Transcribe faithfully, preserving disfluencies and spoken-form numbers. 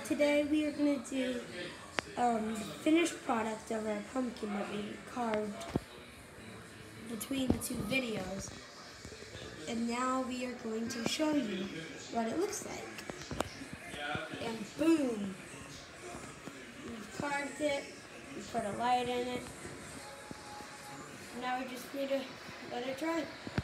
today we are going to do um, the finished product of our pumpkin that we carved between the two videos. And now we are going to show you what it looks like. And boom! We've carved it, we put a light in it. Now we just need to let it dry.